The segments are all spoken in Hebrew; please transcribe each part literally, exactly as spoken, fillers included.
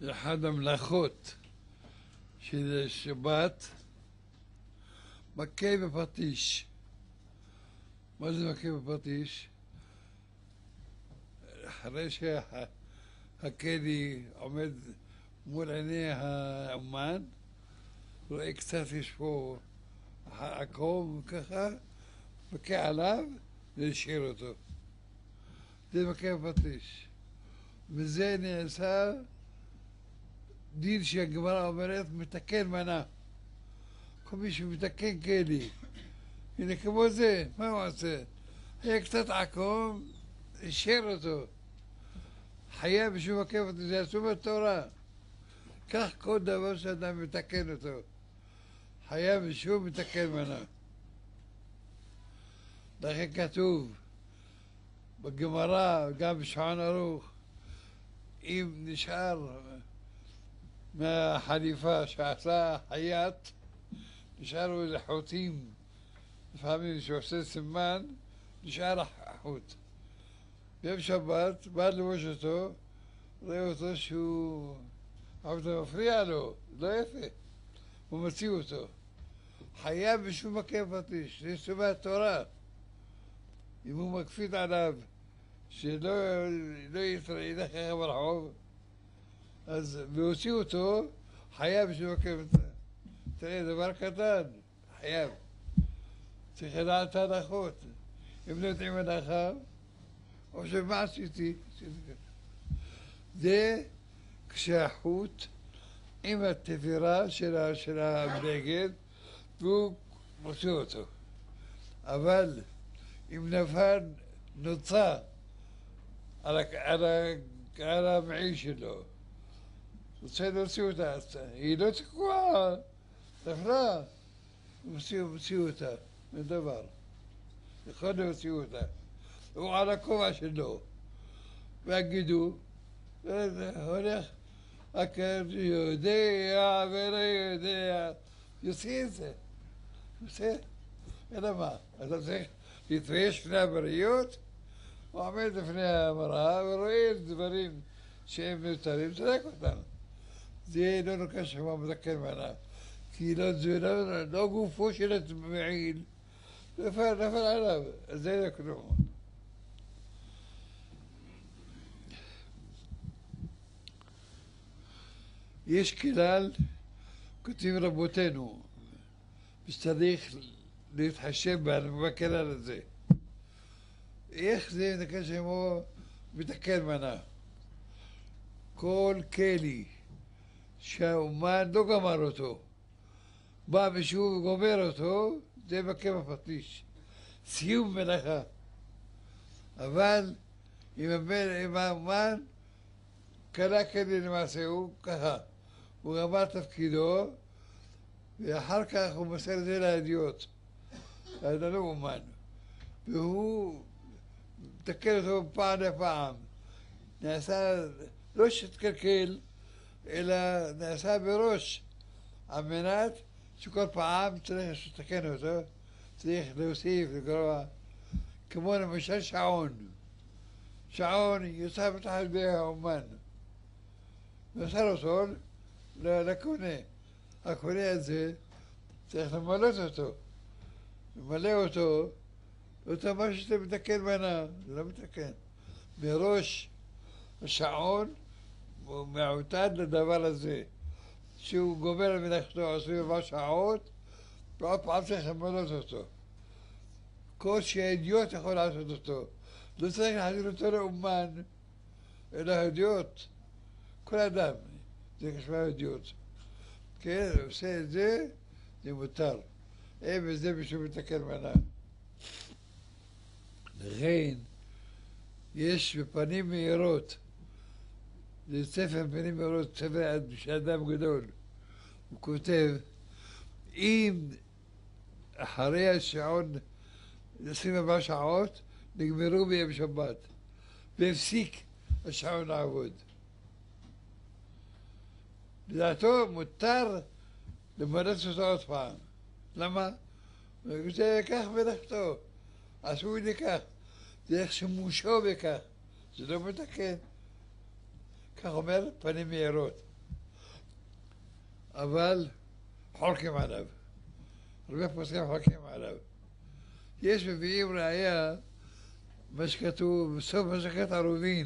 אחד המלאכות של שבת, מכה בפטיש. מה זה מכה בפטיש? אחרי שהקדי עומד מול עיני האומן, רואה קצת יש פה עקום ככה, מכה עליו והשאיר אותו. זה מכה בפטיש. וזה נעשה דין שהגמרא אומרת מתקן מנה. כל מי שמתקן כלי. הנה כמו זה, מה הוא עושה? היה קצת עקום, השאיר אותו. חייב בשביל מכה בפטיש, זה אסור בתורה. כך כל דבר שאדם מתקן אותו. חייב בשביל מתקן מנה. לכן כתוב בגמרא, גם בשעון ערוך, אם נשאר מהחליפה שעשה חייט, נשארו איזה חוטים, לפעמים שעושה סימן, נשאר החוט. ביום שבת, בא לבוש אותו, רואה אותו שהוא... אבל זה מפריע לו, לא יפה. הוא מוציא אותו. חייב בשום מכה בפטיש, זה סובה התורה. אם הוא מקפיד עליו, שלא לא ילך ככה ברחוב, אז והוציאו אותו, חייב בשביל מכה בפטיש. תראה, דבר קטן, חייב. צריך לדעת את ההלכות. אם לא יודעים הלכה, או שמה עשיתי? זה כשהחוט עם התפירה של, של הבגד, והוא מוציא אותו. אבל אם נפל נוצה על, על, על המעי שלו, רוצה להוציא אותה, היא לא תקועה, נפלה, הוא מוציא אותה, מדבר. יכול להוציא אותה. הוא על הכובע שלו, והגידו, הולך, הכר יודע ולא יודע, יוציא את זה, יוצא, אלא מה? אתה צריך להתבייש לפני הבריות, הוא עומד לפני המראה ורואה דברים שהם מיותרים, זרק אותם. זה לא נוקע שמה מתקן מנה, כי זה לא גופו של המעיל, נפל עליו, אז זה לא כלום. יש כלל, כותבים רבותינו, שצריך להתחשב בכלל הזה. איך זה נקרא שמו מתקן מנה? כל כלי שהאומן לא גמר אותו, בא מישהו וגומר אותו, זה מכה בפטיש. סיום מלאכה. אבל אם האומן קלה כלי למעשה, הוא ככה, הוא גמר תפקידו, ואחר כך הוא מוסר את זה לידיעות, אז לא אומן, והוא מתקן אותו פעם לפעם. נעשה לא שתקלקל, אלא נעשה בראש, על מנת שכל פעם צריך לתקן אותו, צריך להוסיף, לגרוע, כמו למשל שעון. שעון יוצא בתחת בי האומן. מסר אותו לקונה. הקונה הזה צריך למלא אותו. למלא אותו, אותו מה שאתה מתקן מנה, זה לא מתקן. מראש השעון הוא מעוטד לדבר הזה. שהוא גומר מלאכתו, עושה ממש שעות, ועוד פעם צריך למלא אותו. כל שהאידיוט יכול לעשות אותו. לא צריך להחזיר אותו לאומן, אלא האידיוט. כל אדם, זה כשמה אידיוט. כן, עושה את זה, זה מותר. אין בזה בשביל מתקן מנה. לכן, יש בפנים מהירות, זה ספר פנים מהירות, ספר של אדם גדול. הוא כותב, אם אחרי השעון, עשרים וארבע שעות, נגמרו ביום שבת, והפסיק השעון לעבוד. לדעתו מותר למלא אותו עוד פעם. למה? זה כך מלאכתו. עשו לי כך. זה איך שמושו בכך. זה לא מתקן. כך אומר פנים מהירות. אבל חולקים עליו. הרבה פוסקים חולקים עליו. יש מביאים ראיה, מה שכתוב בסוף מסכת עירובין.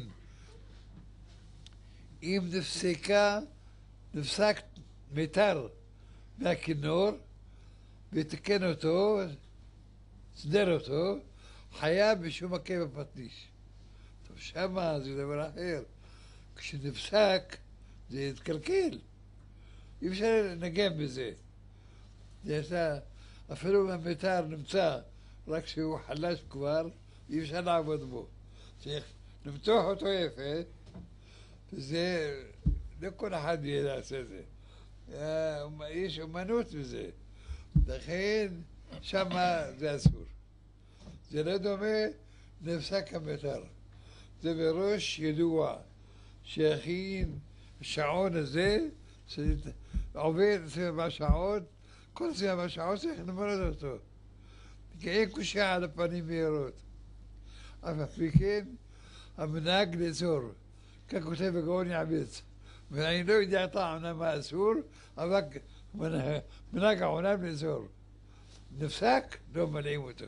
אם נפסקה, נפסק מיתר מהכינור, ותקן אותו, סדר אותו, חייב בשום מכה בפטיש. טוב, שמה זה דבר אחר. כשנפסק, זה יתקלקל. אי אפשר לנגן בזה. זה אפילו אם המיתר נמצא, רק כשהוא חלש כבר, אי אפשר לעבוד בו. צריך למתוח אותו יפה, וזה, לא כל אחד יעשה את זה. יש אומנות בזה. לכן, שמה זה אסור. זה לא דומה, נפסק המיתר. זה בראש ידוע, שהכין השעון הזה, שעובד סביב השעות, כל סביב השעות צריך למרד אותו. כי אין קושיה על הפנים מהירות. אף על פי כן, המנהג לאסור, כך כותב הגאון יעבץ. ואני לא יודע את העונה מה אסור, אבל מנהג העונה לאסור. נפסק, לא מלאים אותו.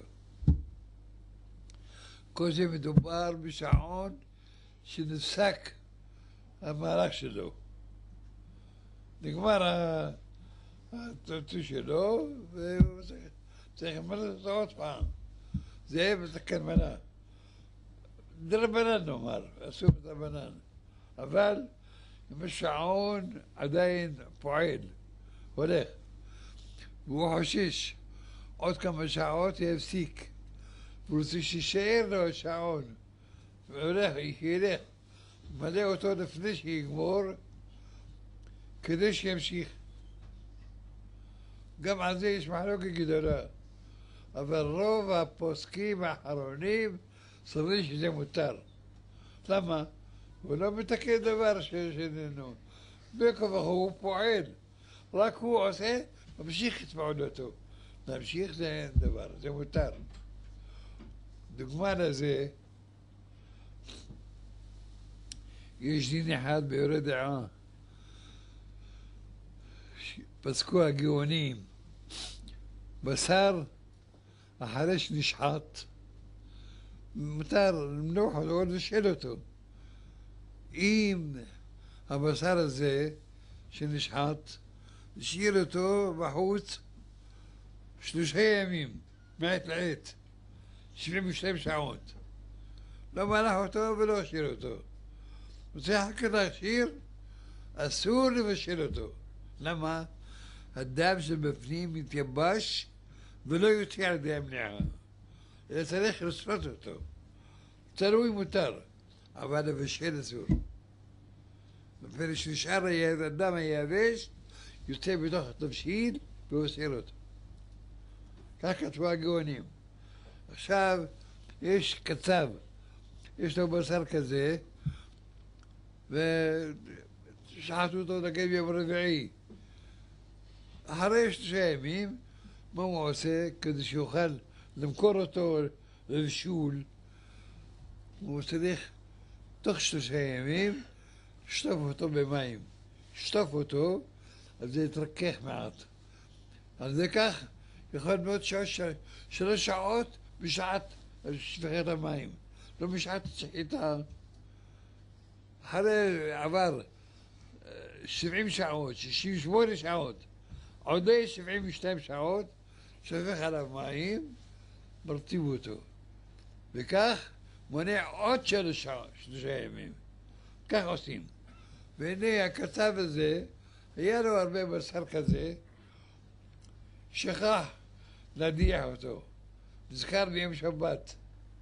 כל זה מדובר בשעון שנפסק המהלך שלו. נגמר התוציא שלו, והוא צריך למלא אותו עוד פעם. זה בתקן מנה. דרבנן נאמר, אסור דרבנן. אבל אם השעון עדיין פועל, הולך, והוא חושש עוד כמה שעות יפסיק, והוא רוצה שישאר לו השעון, והולך, ילך, מלא אותו לפני שיגמור, כדי שימשיך. גם על זה יש מחלוקת גדולה, אבל רוב הפוסקים האחרונים סוברים שזה מותר. למה? הוא לא מתקן דבר שאיננו. בין כה וכה הוא פועל, רק הוא עושה, ממשיך את פעולתו. להמשיך זה אין דבר, זה מותר. דוגמה לזה, יש דין אחד ביורה דעה, פסקו הגאונים, בשר אחרי שנשחט, מותר למנוח אותו ולבשל אותו. אם הבשר הזה שנשחט, השאיר אותו בחוץ שלושה ימים, מעת לעת, שבעים ושתיים שעות. לא מלח אותו ולא השאיר אותו. רוצה אחר כך להשאיר, אסור לבשל אותו. למה? הדם שבפנים מתייבש ולא יוצא על ידי המניעה. אלא צריך לשרוד אותו. תלוי מותר, אבל לבשל אסור. בפני שנשאר הדם היבש, יוצא בתוך התבשיל ואוסר אותו. כך כתבו הגאונים. עכשיו יש קצב, יש לו בשר כזה, ושחטו אותו נגיד ביום רביעי. אחרי שלושה ימים, מה הוא עושה כדי שיוכל למכור אותו לבישול? הוא צריך תוך שלושה ימים לשטוף אותו במים. לשטוף אותו, אז זה יתרכך מעט. על זה כך יכול להיות שלוש שעות בשעת שפיכת המים, לא בשעת שחיטה. אחרי עבר שבעים שעות, שישים ושמונה שעות, עוד שבעים ושתיים שעות, שופך עליו מים, מרטיב אותו. וכך מונע עוד שלוש שעות, שלושה ימים. כך עושים. והנה הקצב הזה, היה לו הרבה בשר כזה, שכח להדיח אותו. נזכר ביום שבת.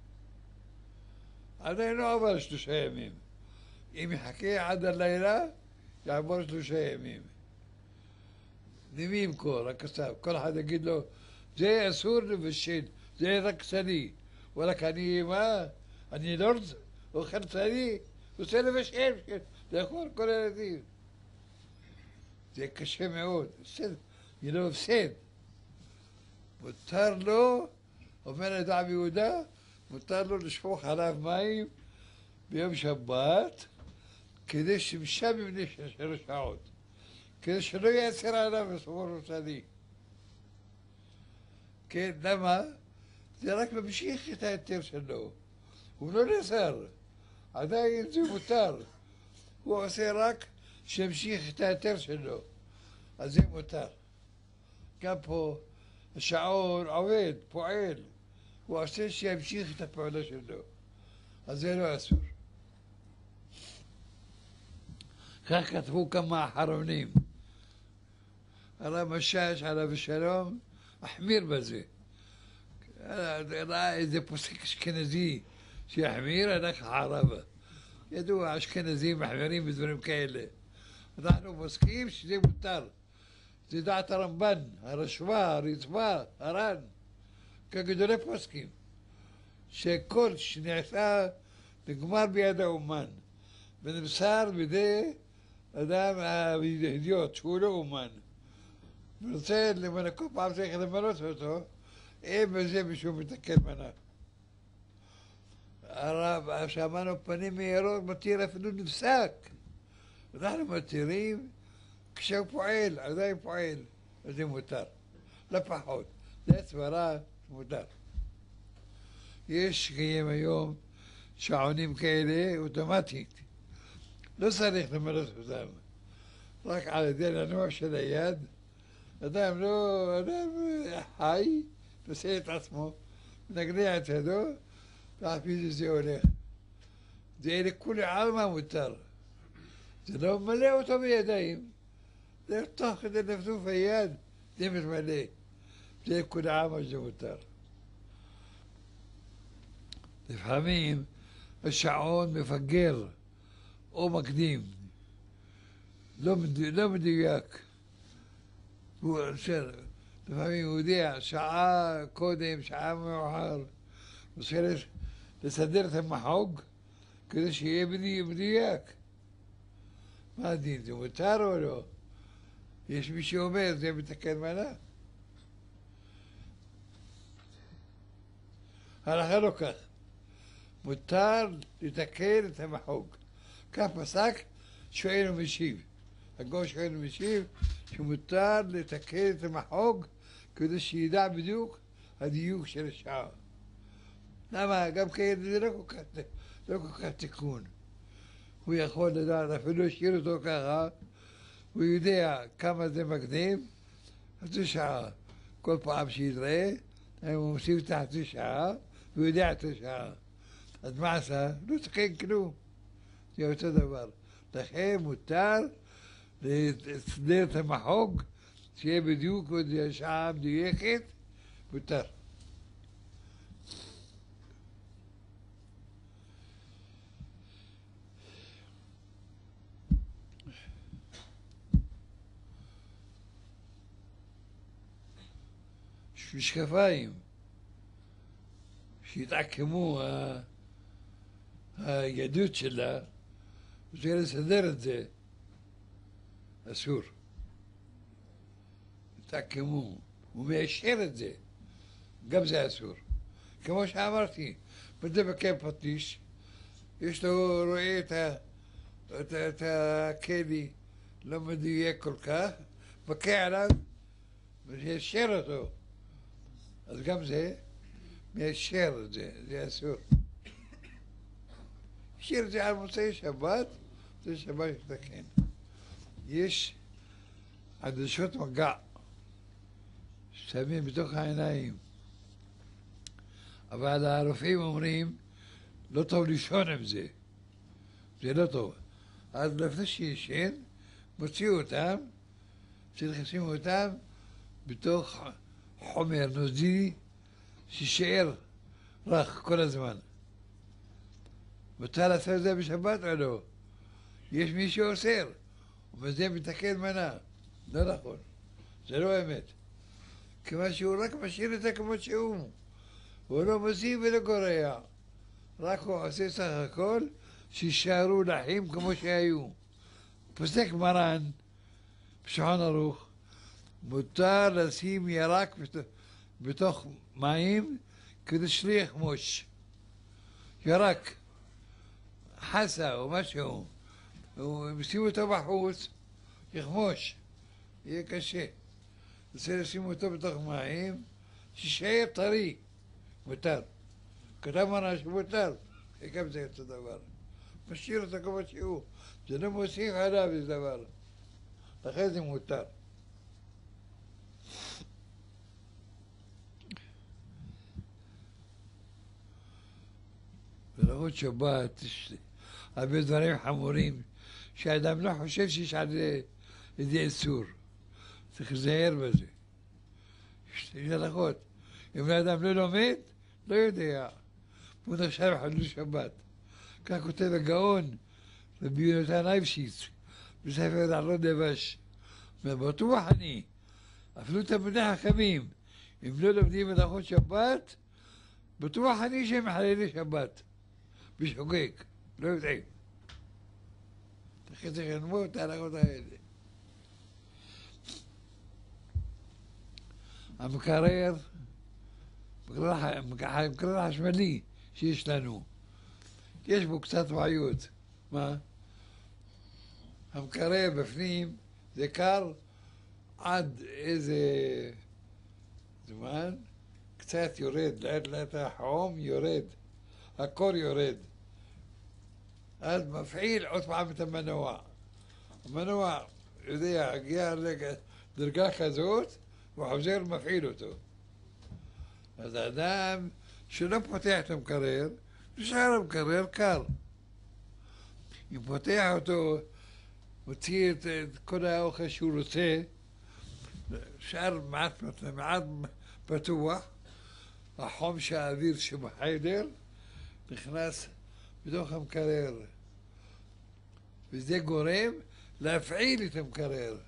עדיין לא עבר שלושה ימים. אם יחכה עד הלילה, יעבור שלושה ימים. למי ימכור, הקצב? כל אחד יגיד לו, זה אסור לבשל, זה רק צני. וואלק, אני מה? אני לא רוצה, אוכל צני, רוצה לבשל, לאכול כל הילדים. זה קשה מאוד, בסדר, יהיה לו הפסד. מותר לו, אומר לדעב יהודה, מותר לו לשפוך עליו מים ביום שבת, כדי שמשם יבנה שלוש שעות. כדי שלא ייצר עליו בסופו של דבר. כן, למה? זה רק ממשיך את ההיתר שלו. הוא לא נאסר, עדיין זה מותר. הוא עושה רק שימשיך את ההיתר שלו, אז זה מותר. גם פה השעון עובד, פועל, הוא עושה שימשיך את הפעולה שלו, אז זה לא אסור. כך כתבו כמה אחרונים. הרב משאש עליו השלום החמיר בזה. ראה איזה פוסק אשכנזי שיחמיר, הלך ערבה. ידוע, אשכנזים מחמירים בדברים כאלה. אנחנו פוסקים שזה מותר. זה דעת הרמב"ן, הרשב"א, הרצב"א, הר"ן, כגדולי פוסקים. שכל שנעשה נגמר ביד האומן, ונמסר בידי אדם הידיעות שהוא לא אומן. ורוצה למנות, כל פעם צריך למנות אותו, אין בזה משום מתקן מנה. הרב שאמרנו פנים מהירות מתיר אפילו נפסק. אנחנו מתירים כשהוא פועל, עדיין פועל, זה מותר, לא פחות. זה סברה מותר. יש קיים היום שעונים כאלה אוטומטית, לא צריך למלא אותם, רק על ידי לנוע של היד. אדם לא, אדם חי, נושא את עצמו, מנגנע את ידו, ועל פי זה הולך. זה לכולי עלמא מותר. זה לא ממלא אותו בידיים, זה תוך כדי נפנוף היד, זה מתמלא. זה לכולי עלמא שזה מותר. לפעמים השעון מפגר או מקדים, לא, לא מדויק. הוא אשר, לפעמים הוא יודע, שעה קודם, שעה מאוחר, רוצה לסדר את המחוג כדי שיהיה מדויק. מה הדין, זה מותר או לא? יש מי שאומר, זה מתקן מנה? הלכה לא כך. מותר לתקן את המחוג. כך פסק, שואל ומשיב. הגוי שואל ומשיב, שמותר לתקן את המחוג כדי שידע בדיוק הדיוק של השעה. למה? גם כן זה לא כל כך, לא כל כך תיקון. הוא יכול לדעת, אפילו השאיר אותו ככה, הוא יודע כמה זה מקדים, חצי שעה. כל פעם שיתראה, הוא מוסיף את החצי שעה, והוא יודע את השעה. אז מה עשה? לא תקן כלום. זה אותו דבר. לכן מותר לסדר את המחוג, שיהיה בדיוק בשעה מדויקת, מותר. משקפיים שהתעקמו הידות שלה, וצריך לסדר את זה, אסור. התעקמו, הוא מיישר את זה, גם זה אסור. כמו שאמרתי, מדבקי פטיש, יש לו, רואה את, ה, את, את הכלי לא מדויק כל כך, בקע עליו ומיישר אותו. אז גם זה, מיישר את זה, זה אסור. השאיר את זה על מוצאי שבת, זה שבת יתקן. יש עדשות מגע, שמים בתוך העיניים. אבל הרופאים אומרים, לא טוב לישון עם זה. זה לא טוב. אז לפני שישן, מוציאו אותם, שנשים אותם בתוך חומר נוזלי שישאר רך כל הזמן. מותר לעשות את זה בשבת או לא? יש מי שאוסר, וזה מתקן מנה. לא נכון, זה לא אמת. כיוון שהוא רק משאיר את זה כמו שהוא. הוא לא מוסיף ולא גורע. רק הוא עושה סך הכל שישארו לחים כמו שהיו. פוסק מרן, בשולחן ערוך, מותר לשים ירק בתוך מים כדי שלא יחמוש. ירק, חסה או משהו, הם ישימו אותו בחוץ, יחמוש. יהיה קשה. רוצה לשים אותו בתוך מים, שישאר טרי, מותר. כתב מנה שמותר, גם זה אותו דבר. משאיר אותו כמו שהוא, זה לא מוסיף עליו איזה דבר. לכן זה מותר. בלכות שבת יש הרבה דברים חמורים שהאדם לא חושב שיש על זה איזה איסור. צריך להיזהר בזה. יש הלכות. אם האדם לא לומד, לא יודע. הוא נחשב חילול שבת. כך כותב הגאון רבי יונתן אייבשיץ בספר דערות דבש. ובטוח אני, אפילו תלמידי חכמים, אם לא לומדים הלכות שבת, בטוח אני שהם מחללי שבת. בשוגג, לא יודעים. לכן צריך ללמוד את ההלכות האלה. המקרר, המקרר החשמלי שיש לנו, יש בו קצת בעיות. מה? המקרר בפנים זה קר עד איזה זמן, קצת יורד, לאט לאט החום יורד, הקור יורד. אז מפעיל עוד פעם את המנוע. המנוע, יודע, הגיע לדרגה כזאת, הוא חוזר ומפעיל אותו. אז האדם שלא פותח את המקרר, נשאר המקרר קר. אם פותח אותו, מוציא את, את כל האוכל שהוא רוצה, נשאר מעט, מעט פתוח, החום של האוויר שבחדר נכנס בתוך המקרר, וזה גורם להפעיל את המקרר.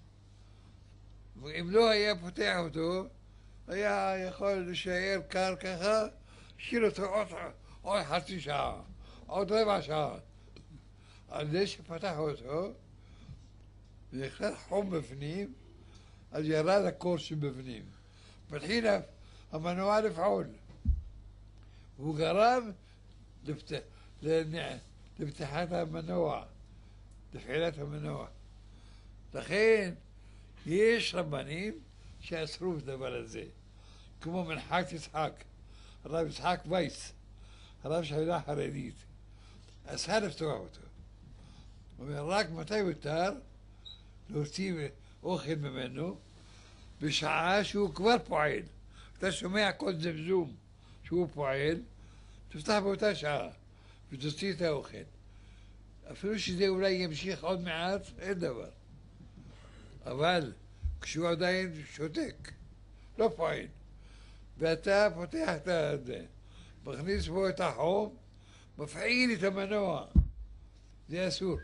ואם לא היה פותח אותו, היה יכול להישאר קר ככה, השאיר אותו עוד, עוד חצי שעה, עוד רבע שעה. על זה שפתח אותו, ונכנס חום בפנים, אז ירד הקור שבפנים. מתחיל המנוע לפעול. והוא גרם לפתח, לפתיחת המנוע, לפעילת המנוע. לכן יש רבנים שאסרו את הדבר הזה, כמו מנחת יצחק, הרב יצחק וייס, הרב של העדה החרדית, אסר לפתוח אותו. הוא אומר, רק מתי מותר להוציא אוכל ממנו? בשעה שהוא כבר פועל. אתה שומע כל זמזום שהוא פועל, תפתח באותה שעה ותוציא את האוכל. אפילו שזה אולי ימשיך עוד מעט, אין דבר. אבל כשהוא עדיין שותק, לא פועל, ואתה פותח את זה, מכניס בו את החום, מפעיל את המנוע, זה אסור.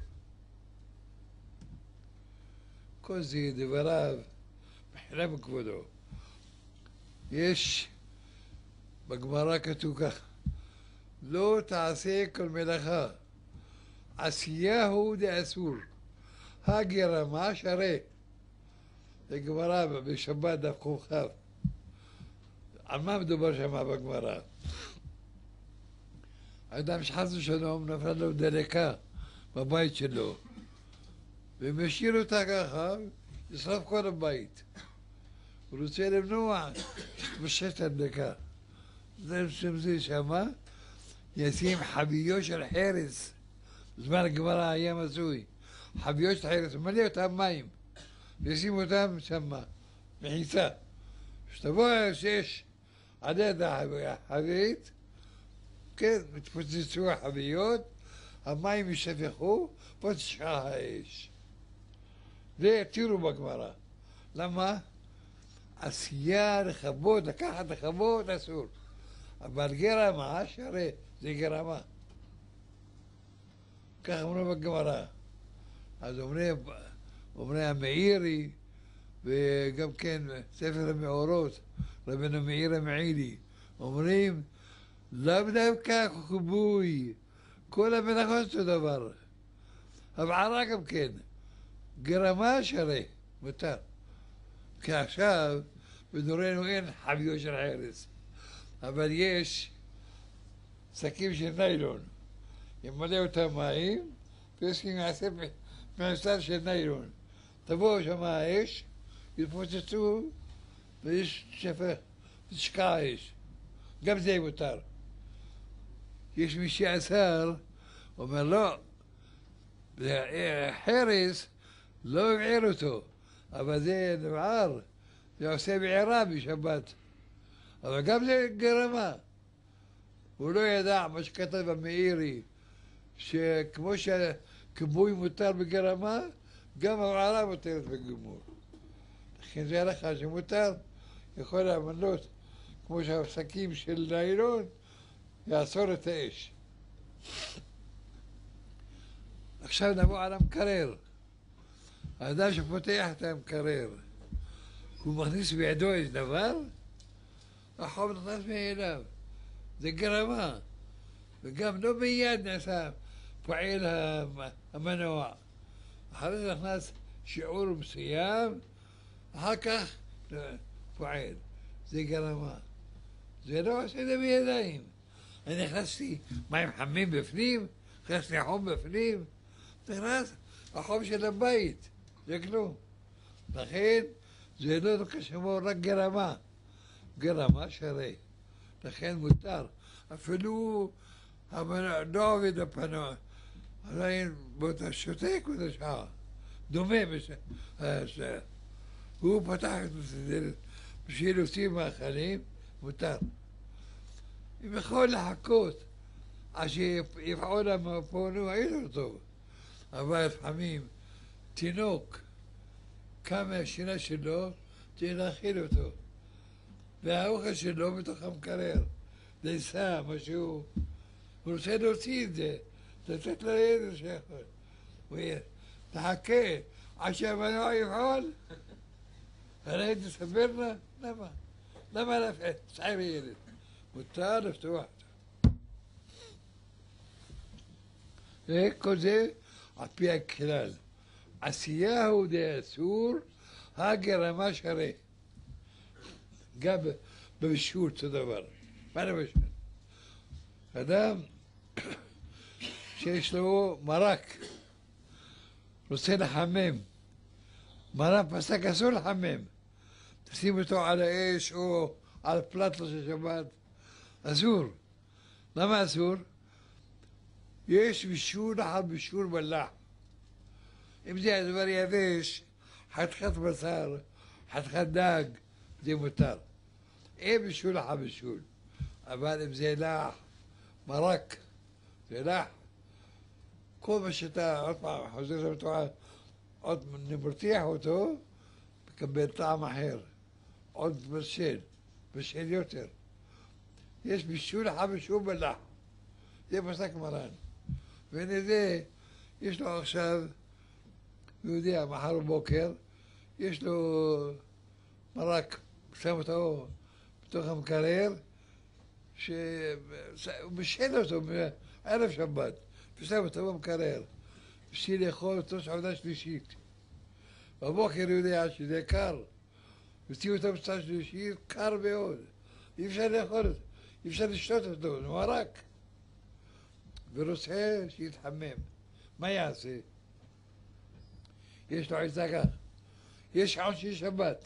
כל זה דבריו, מחילה מכבודו. יש בגמרא כתוב כך, לא תעשה כל מלאכה, עשיהו דאסור, הגרמה שרה. זה גמרא בשבת דף ק"כ. על מה מדובר שם בגמרא? האדם שחס ושלום נפל לו דלקה בבית שלו, והם השאירו אותה ככה, ישרף כל הבית. הוא רוצה למנוע שתתפשט הדלקה. זה שזה שמה, ישים חביות של חרס. בזמן הגמרא היה מצוי. חביות של חרס, מלא אותם מים. וישים אותם שמה, מחיצה. שתבוא שיש עד יד החבית, כן, מתפוצצו החביות, המים ישפכו, פה תשכח האש. זה התירו בגמרא. למה? עשייה לכבות, לקחת לכבות אסור. אבל גרמה, שהרי זה גרמה. כך אמרו בגמרא. אז אומרים, אומרים המאירי, וגם כן ספר המאורות, רבנו מאיר המעילי, אומרים, לאו דווקא כיבוי, כל המלאכות אותו דבר. הבערה גם כן, גרמה שהרי, מותר. כי עכשיו, בדורנו אין חביות של חרס, אבל יש שקים של ניילון, ימלא אותם מים, ויש מעשה מעשר של ניילון. תבוא שם האש, יתפוצצו, ויש שפך, תשקע האש. גם זה מותר. יש מי שאסר, אומר לא, חרס לא הבעיר אותו, אבל זה נבער, זה עושה בעירה בשבת. אבל גם זה גרמה. הוא לא ידע מה שכתב המאירי, שכמו שהכיבוי מותר בגרמה, גם הבערה מותרת בגמור. לכן זה לך שמותר, יכול להמנות, כמו שהפסקים של ניילון, יעצור את האש. עכשיו נבוא על המקרר. האדם שפותח את המקרר, הוא מכניס בידו איזה דבר, החום נכנס מאליו. זה גרמה, וגם לא מיד נעשה פועל המנוע. אחרי זה נכנס שיעור מסוים, אחר כך פועל. זה גרמה. זה לא עושה את זה בידיים. אני נכנסתי מים חמים בפנים, נכנסתי חום בפנים, נכנס החום של הבית, זה כלום. לכן זה לא כשמו רק גרמה. גרמה שרי. לכן מותר. אפילו המנוע לא עובד הפנוע. עדיין באותה שותק באותה שעה. דומה. הוא פתח את המסדרת בשביל להוציא מאכלים, מותר. אם יכול לחכות עד שיפעול המפעול, אין לו טוב. אבל לפעמים תינוק קם מהשינה שלו, צריך להאכיל אותו. והאוכל שלו בתוך המקרר, דייסה, משהו, הוא רוצה להוציא את זה, לתת לילד שיכול. הוא יהיה, תחכה עד שהמנוע יפעל. הרי תסבר לה, למה? למה להפעל? תסער ילד. מותר לפתוח אותו. וכל זה על פי הכלל. עשייה הוא דאסור, הגרמה שרי. גם בבישול אותו דבר. מה למשל? אדם שיש לו מרק, רוצה לחמם, מרק פסק אסור לחמם, תשים אותו על האש או על פלטה של שבת, אסור. למה אסור? יש בישול אחר בישול מלח. אם זה הדבר יבש, חתיכת בשר, חתיכת דג, זה מותר. אין בישול אחר בישול. אבל אם זה לח, מרק, זה לח, כל מה שאתה עוד פעם חוזר למתואר, עוד מרתיח אותו, מקבל טעם אחר. עוד בשל, בשל יותר. יש בישול אחר בישול מלח. זה פסק מרן. והנה זה, יש לו עכשיו, הוא יודע, מחר בבוקר, יש לו מרק, שם אותו בתוך המקרר, שהוא משל אותו בערב שבת, ושם אותו במקרר, בשביל לאכול אותו סעודה שלישית. בבוקר הוא יודע שזה קר, הוציאו אותו בסעודה שלישית, קר מאוד, אי אפשר לאכול אותו, אי אפשר לשתות אותו, זה מרק. ורוצה שיתחמם, מה יעשה? יש לו עצה כך, יש שעון של שבת,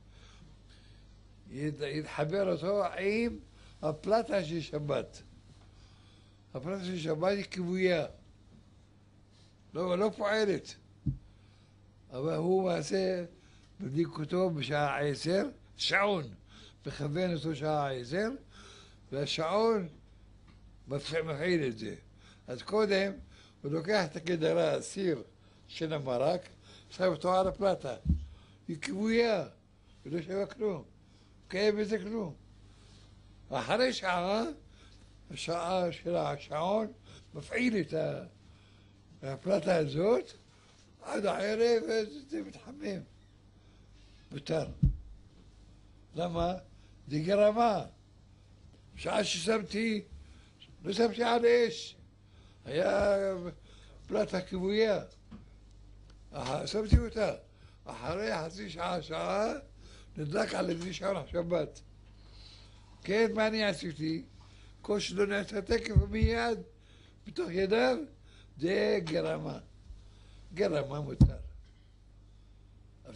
יתחבר אותו עם הפלטה של שבת. הפלטה של שבת היא כבויה, לא, לא פועלת, אבל הוא מעשה בבדיקותו בשעה עשר, שעון, מכוון אותו שעה עשר, והשעון מפעיל את זה. אז קודם הוא לוקח את הגדרה, הסיר של המרק, שם אותו על הפלטה. היא כבויה, היא לא שווה כלום, קיים בזה כלום. אחרי שעה, השעה של השעון מפעיל את הפלטה הזאת, עד הערב זה מתחמם. מותר. למה? זה גרמה. שעה ששמתי, לא שמתי על אש. היה פלטה כבויה. שמתי אותה. אחרי חצי שעה, שעה, נדלק על איזה שעון שבת. כן, מה אני עשיתי? כל שלא נעשה תקף מיד, בתוך ידיו, זה גרמה. גרמה מותר.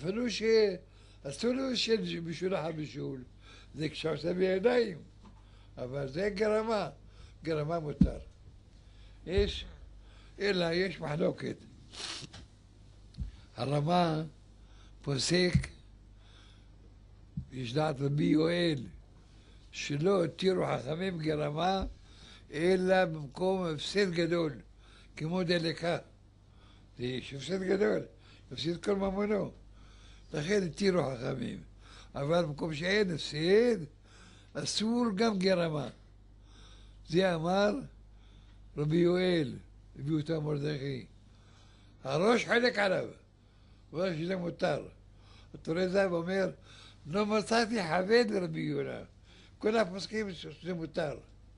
אפילו שעשו לו של משולח הבישול, זה כשעושה בידיים, אבל זה גרמה, גרמה מותר. יש, אלא יש מחלוקת. הרמה פוסק, יש דעת רבי יואל, שלא התירו חכמים גרמה, אלא במקום הפסד גדול, כמו דלקה. יש הפסד גדול, הפסד כל ממונו. לכן התירו חכמים. אבל במקום שאין הפסד, אסור גם גרמה. זה אמר רבי יואל, הביאו אותו מרדכי. הראש חלק עליו, ואומר שזה מותר. התורה זהב אומר, לא מצאתי חבד לרבי יונה. כל הפוסקים שזה מותר.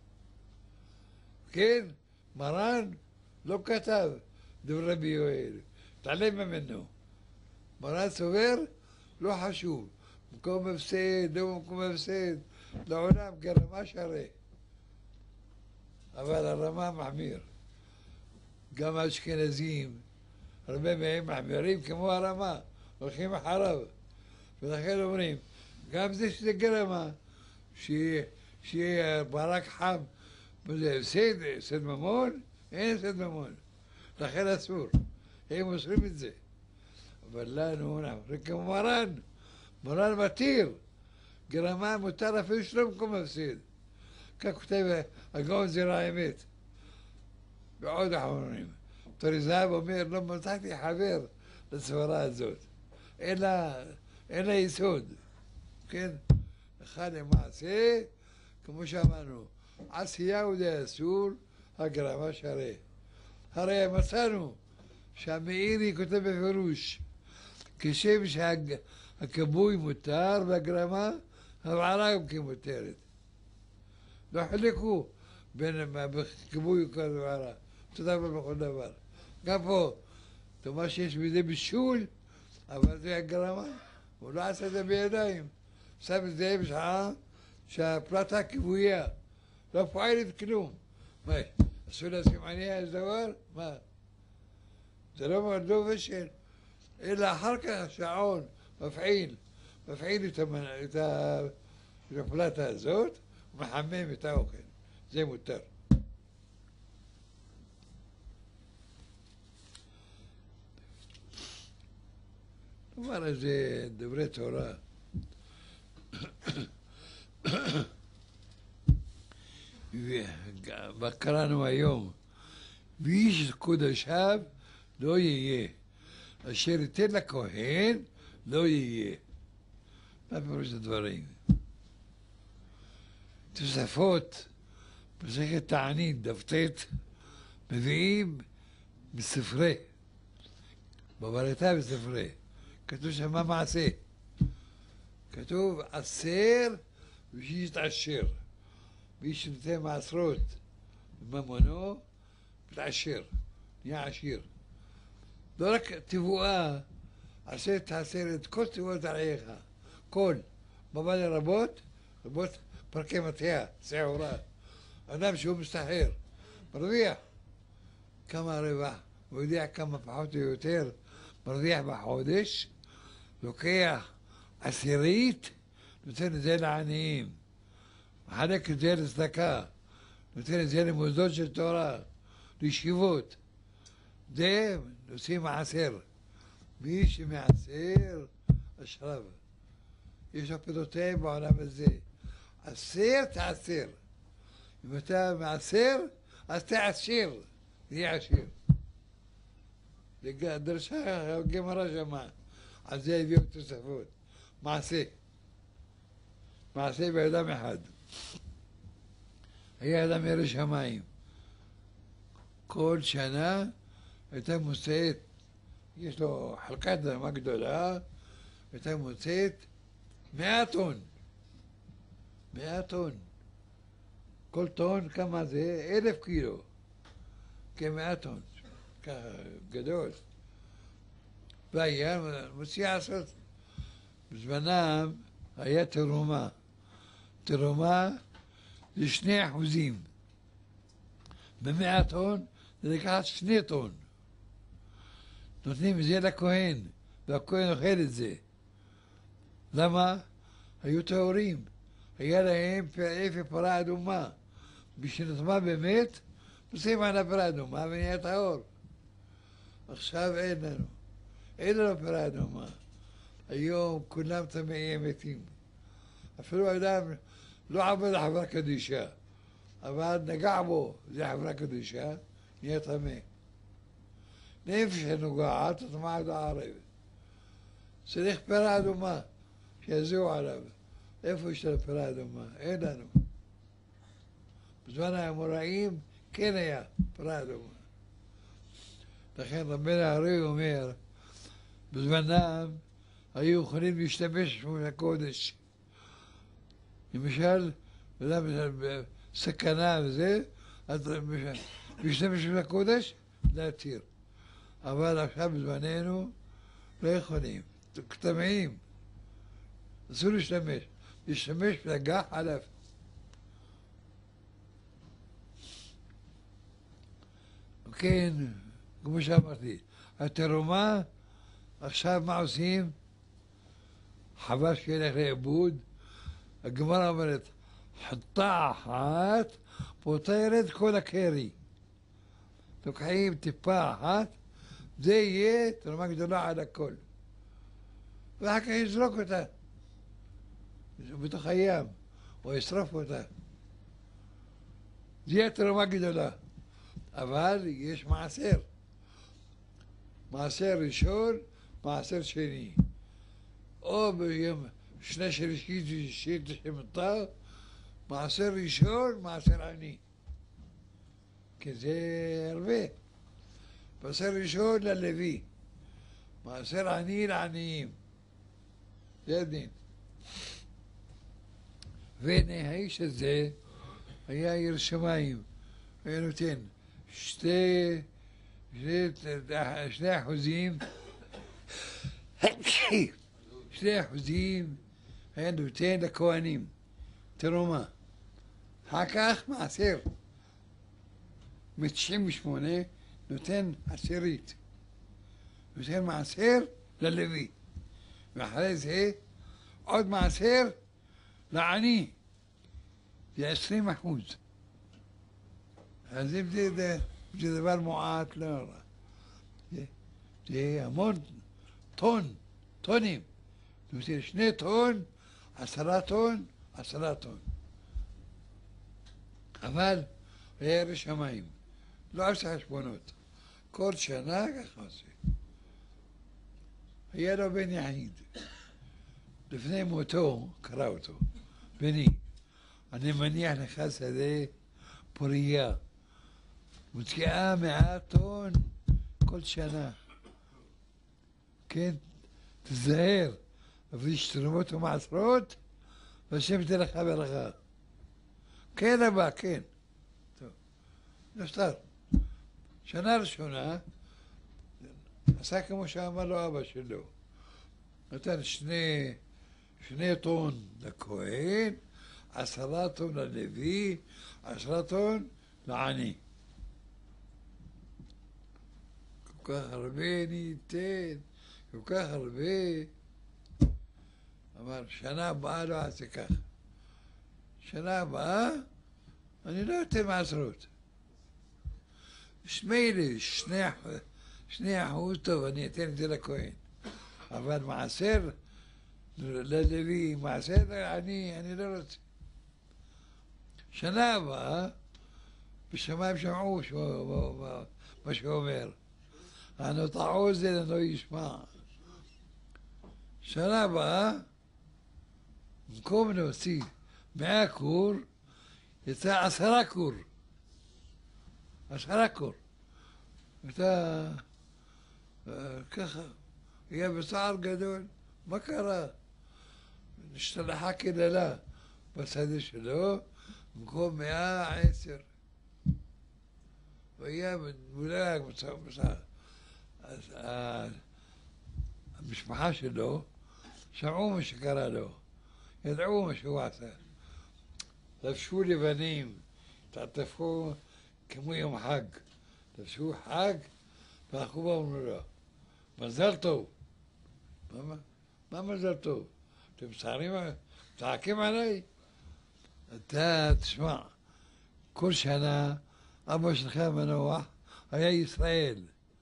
כן, מרן לא כתב דבר רבי יואל, תעלם ממנו. מרן סובר, לא חשוב. מקום הפסד, לא מקום הפסד, לעולם גרמה שרי. אבל הרמה מחמיר. גם האשכנזים, הרבה מהם מחמירים כמו הרמה, הולכים אחריו. ולכן אומרים, גם זה שזה גרמה, שיהיה ברק חם, וזה הפסד, הפסד ממון, אין הפסד ממון. לכן אסור, הם אוסרים את זה. אבל לנו, אנחנו כמו מרן, מרן מתיר, גרמה מותר אפילו שלא מקום הפסד. כך כותב הגאון זרע האמת. ועוד אחרונים. תורי זהב אומר, לא מצאתי חבר לסברה הזאת. אלא, אלא יסוד. כן? אחד למעשה, כמו שאמרנו, עשייה הוא די אסור, הגרמה שרי. הרי מצאנו שהמאירי כותב בפירוש, כשם שהכיבוי מותר והגרמה, הבערה גם כמותרת. לא חלקו בין כיבוי וכל הבערה. אותו דבר בכל דבר. גם פה, תאמר שיש בזה בישול, אבל זה הגרמה. הוא לא עשה את זה בידיים. שם את זה בשעה שהפלטה כיבויה. לא פועלת כלום. מה, אסור לשים עניה איזה דבר? מה? זה לא מרדו ושל. אלא אחר כך השעון מפעיל, מפעיל את, המנ... את, ה... את הפלטה הזאת, ומחמם את האוכל. זה מותר. כלומר, זה דברי תורה. וקראנו היום, ואיש קודשיו לא יהיה, אשר ייתן לכהן לא יהיה. מה פירוש הדברים? תוספות, מסכת תענית, דף ט', מביאים בספרי, בברייתא בספרי. כתוב שם מה מעשה. כתוב עשר ושיתעשר. מי שנותן מעשרות בממונו, מתעשר, נהיה עשיר. לא רק תבואה, עשה תעשר את כל תבואות עליך, כל. מה בא לרבות? רבות פרקי מטיה, שעורה. אדם שהוא מסתחרר, מרוויח. כמה רווח, הוא יודע כמה פחות או יותר מרוויח בחודש, לוקח עשירית, נותן את זה לעניים. מחלק את זה לצדקה, נותן את זה למוסדות של תורה, לישיבות. זה נושאים מעשר. מי שמעשר, אשריו. יש לו פירותיהם בעולם הזה. עשר תעשר. אם אתה מעשר, אז תעשיר, תהיה עשיר. דרשה הגמרא שמה, על זה הביאו תוספות. מעשה. מעשה באדם אחד. היה אדם ירא שמיים. כל שנה הייתה מוצאת, יש לו חלקת אדמה גדולה, הייתה מוצאת מאה טון. מאה טון. כל טון כמה זה? אלף קילו. כמאה טון. ככה גדול. והיה מוציא לעשות. בזמנם היה תרומה. תרומה זה שני אחוזים. במאה טון זה לקחת שני טון. נותנים את זה לכהן, והכהן אוכל את זה. למה? היו טהורים, היה להם אפי פרה אדומה. בשנטמע באמת, עושים על הפרה אדומה ונהיה טהור. עכשיו אין לנו, אין לנו פרה אדומה. היום כולם טמאים מתים. אפילו האדם לא עבד חברה קדישה, אבל נגע בו, זה חברה קדישה, נהיה טמא. נפש הנוגעת, טמאה עד הערב. צריך פרה אדומה, שיזיעו עליו. איפה יש לנו פרה אדומה? אין לנו. בזמן האמוראים כן היה פרה אדומה. לכן רבנו הארי אומר, בזמנם היו יכולים להשתמש בשמות הקודש. למשל, בסכנה וזה, אז להשתמש בשמות הקודש, להתיר. אבל עכשיו בזמננו לא יכולים, טמאים. אסור להשתמש, להשתמש ולגח עליו. כן, כמו שאמרתי, התרומה, עכשיו מה עושים? חבל שילך לאיבוד. הגמרא אומרת, חטאה אחת פותרת כל הקרי. לוקחים טיפה אחת, זה יהיה תרומה גדולה על הכל. ואחר כך יזרוק אותה בתוך הים, או ישרוף אותה. זה יהיה תרומה גדולה. אבל יש מעשר. מעשר ראשון, מעשר שני. או ביום שני שלישית ושישית לשמתה, מעשר ראשון, מעשר עני. כי זה הרבה. מעשר ראשון ללוי, מעשר עני לעניים. זה הדין. והנה האיש הזה היה ירא שמיים, היה נותן שתי, שני, שני אחוזים, שני אחוזים היה נותן לכהנים, תרומה. אחר כך מעשר, מ-תשעים ושמונה נותן עשירית, נותן מעשר ללוי, ואחרי זה עוד מעשר לעני, זה עשרים אחוז. אז אם זה, זה, זה דבר מועט, לא רע. זה, זה המון טון, טונים. זאת אומרת, שני טון, עשרה טון, עשרה טון. אבל היה ירא שמיים, לא עושה חשבונות. כל שנה ככה עושה. היה לו בן יחיד. לפני מותו, קרא אותו, בני, אני מניח לך שדה פוריה, מוציאה מאה טון כל שנה. כן, תזהר, אבל יש תרומות ומעשרות, והשם ייתן לך ברכה. כן אבא, כן. טוב, נפטר. שנה ראשונה, עשה כמו שאמר לו אבא שלו. נתן שני, שני טון לכהן, עשרה טון ללוי, עשרה טון לעני. כל כך הרבה אני אתן, כל כך הרבה. אמר, שנה הבאה לא אעשה כך. שנה הבאה אני לא אתן מעשרות. מילא, שני, שני אחוז טוב, אני אתן את זה לכהן. אבל מעשר ללוי, מעשר לעני, אני לא רוצה. שנה הבאה, בשמיים שמעו מה שהוא אומר. הנוטע אוזן אינו ישמע. שנה הבאה, במקום להוציא מאה קור, יצא עשרה קור. עשרה קור. אתה ככה, היה בצער גדול, מה קרה? נשתלחה קללה בשדה שלו, במקום מאה עשר. והיה מולג בצער. אז המשפחה שלו שמעו מה שקרה לו, ידעו מה שהוא עשה. לבשו לבנים, תעטפו כמו יום חג. לבשו חג, והלכו ואמרו לו, מזל טוב. מה, מה מזל טוב? אתם מצערים, צעקים עליי? אתה, תשמע, כל שנה אבא שלך המנוח היה ישראל.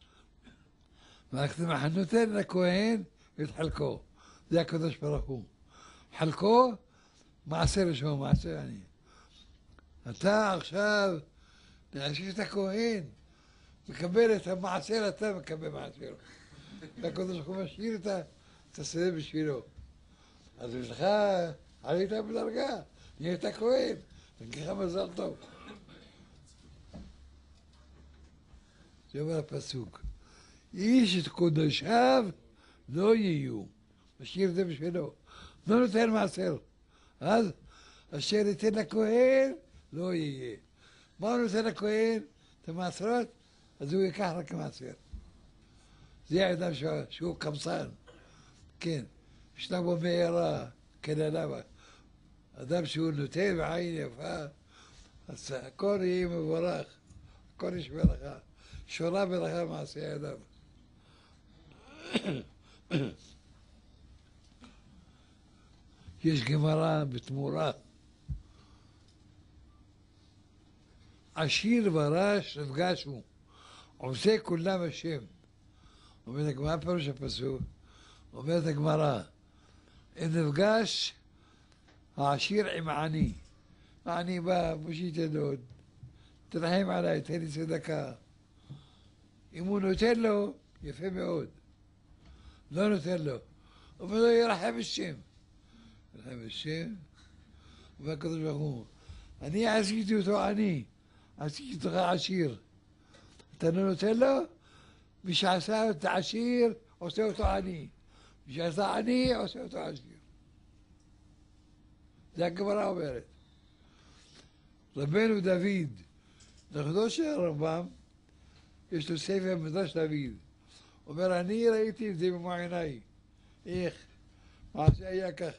ואתה נותן לכהן את חלקו. זה הקדוש ברוך הוא. חלקו, מעשר ראשון, מעשר עני. אתה עכשיו, להשאיר את הכהן, מקבל את המעשר, אתה מקבל מעשר. והקדוש ברוך הוא משאיר את השדה בשבילו. אז בשבילך עלית בדרגה, נהיית כהן, נגיד לך מזל טוב. זה אומר הפסוק, איש את קודשיו לא יהיו, משאיר את זה בשבילו, לא נותן מעשר. אז אשר ייתן לכהן לא יהיה. מה הוא נותן לכהן? את המעשרות? אז הוא ייקח רק מעשר. זה האדם שהוא קמצן, כן, ישנה בו מהרה, קללה. אדם שהוא נותן בעין יפה, אז הכל יהיה מבורך, הכל יש ברכה, שורה ברכה מעשי ידיו. יש גמרא בתמורה, עשיר ורש נפגשו, עושה כולם השם. אומרת הגמרא, מה פירוש הפסוק? אומרת הגמרא, אם נפגש העשיר עם העני, העני בא, מושיט ידות, תרחם עליי, תן לי צדקה. אם הוא נותן לו, יפה מאוד. לא נותן לו, אומר לו, ירחם השם. ירחם השם, אומר הקדוש ברוך הוא, אני עשיתי אותו עני, עשיתי אותך עשיר. אתה לא נותן לו? מי שעשה את העשיר, עושה אותו עני. מי שעשה עני, עושה אותו עשיר. זה הגמרא אומרת. רבנו דוד, נכדו של הרמב"ם, יש לו ספר מדרש דוד. אומר, אני ראיתי את זה במו עיניי. איך? מעשה היה כך.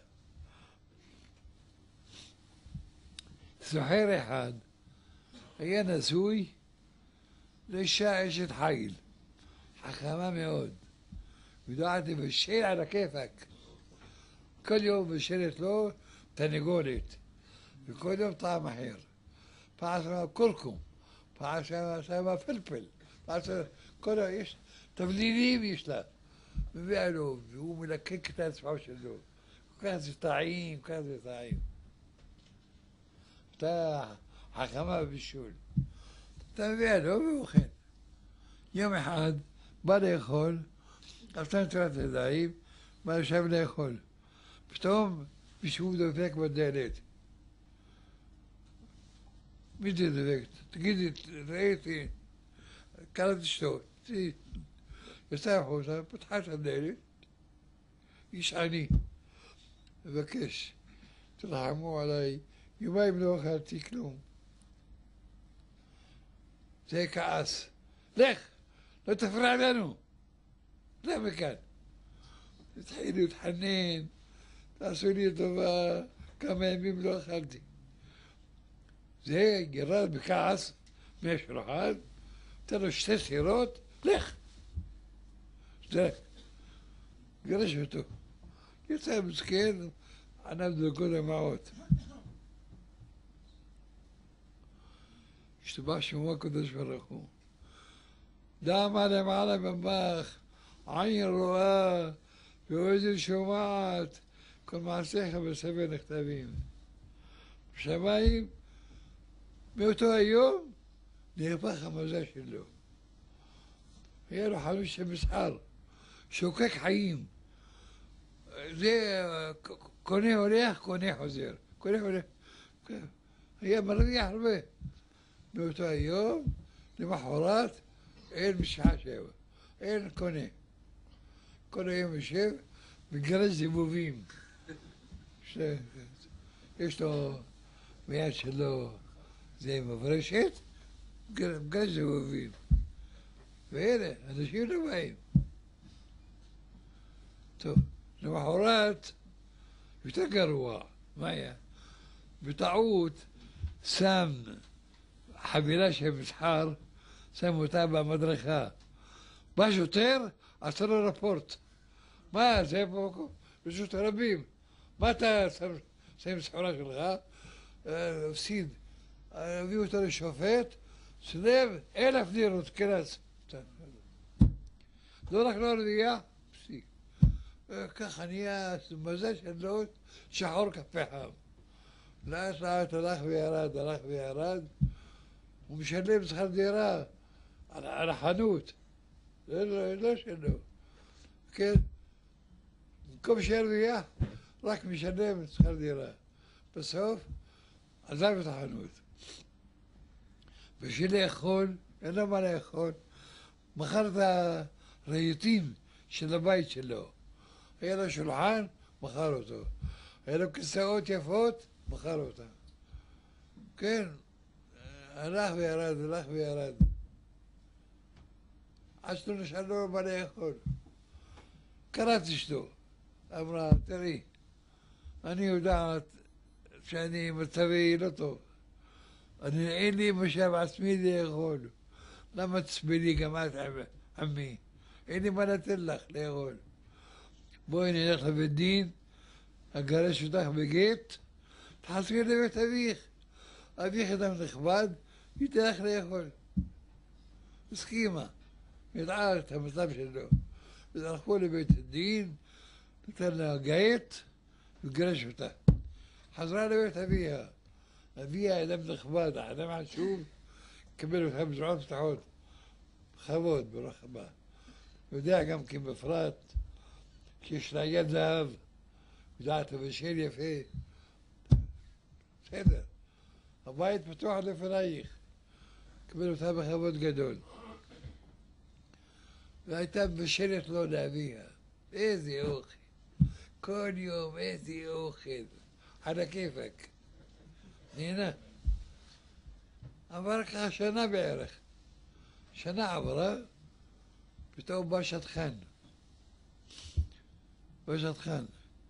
סוחר אחד היה נשוי לאישה אשת חיל, חכמה מאוד. יודעת לבשל על הכיפק. כל יום מבשלת לו תרנגולת, וכל יום טעם אחר. פעם שמה קורקום, פעם שמה פלפל, פעם שמה כל יום יש תבלינים יש לה. מביאה לו, והוא מלקק את האצבע שלו. כל כך זה טעים, כל כך זה טעים. אתה חכמה בבישול. אתה מביאה לו ואוכל. יום אחד בא לאכול, עשתה נטולת ידיים, בא לשב לאכול. פתאום מישהו דופק בדלת. מי זה דופק? תגידי, ראיתי, קראת אשתו. יצא החוצה, פתחה את הדלת, איש עני, מבקש, תרחמו עליי, יומיים לא אכלתי כלום. זה כעס, לך, לא תפריע לנו, לך מכאן. התחילו להתחנן, תעשו לי טובה, כמה ימים לא אכלתי. זה ירד בכעס מהשולחן, נתן לו שתי סירות, לך. זה, גרש אותו. יצא מסכן, ענב דרכו דמעות. השתבח שמו הקדוש ברוך הוא. דמה למעלה במח, עין רואה, ואוזן שומעת, כל מעשיך בספר נכתבים. בשמיים, מאותו היום, נהפך המזל שלו. היה לו חנות של מסחר, שוקק חיים. זה קונה הולך, קונה חוזר. קונה הולך. היה מרוויח הרבה. באותו היום, למחרת, אין משעה שבע. אין קונה. כל היום יושב, מגרש זיבובים. יש לו ביד שלו, זה מברשת, מגרש זיבובים. והנה, אנשים לא באים. טוב, למחרת, יותר גרוע, מה היה? בטעות שם חבילה של מסחר, שם אותה במדרכה. בא שוטר, עשה לו רפורט. מה, זה פה רשות הרבים. מה אתה שם, שם סחורה שלך? הפסיד. הביאו אותו לשופט, סלב, אלף דירות, כנס. לא רק לא הרביע, פסיק. ככה נהיה מזה שלו שחור כפחם. לאט לאט הלך וירד, הלך וירד. הוא משלם שכר דירה על, על החנות. זה לא, לא שלו. כן? במקום שהרוויח, רק משלם שכר דירה. בסוף, עזב את החנות. בשביל לאכול, אין לו מה לאכול. מכר את הרהיטים של הבית שלו. היה לו שולחן, מכר אותו. היה לו כיסאות יפות, מכר אותם. כן, הלך וירד, הלך וירד. עד שלא נשאר לו מה לאכול. קראת אשתו, אמרה, תראי, אני יודעת שאני מצבי לא טוב. אני, אין לי משאב עצמי לאכול. למה תסבלי גם את, עמי? אין לי מה לתת לך לאכול. בואי נלך לבית דין, אגרש אותך בגט, תחזרי לבית אביך. אביך אדם נכבד, ייתן לך לאכול. הסכימה, ידעה את המצב שלו. אז הלכו לבית הדין, נתן לה גט, וגרש אותה. חזרה לבית אביה. אביה אדם נכבד, אדם חשוב, קיבל אותה בזרועות פתוחות. בכבוד, ברחבה. יודע גם כן בפרט, שיש לה יד זהב, יודעת לבשל יפה. בסדר. הבית פתוח לפנייך. קיבל אותה בכבוד גדול. והייתה מבשלת לו לאביה. איזה אוכל. כל יום איזה אוכל. על הכיפק. נהנה. עבר ככה שנה בערך. שנה עברה, פתאום בא שטחן. בא שטחן.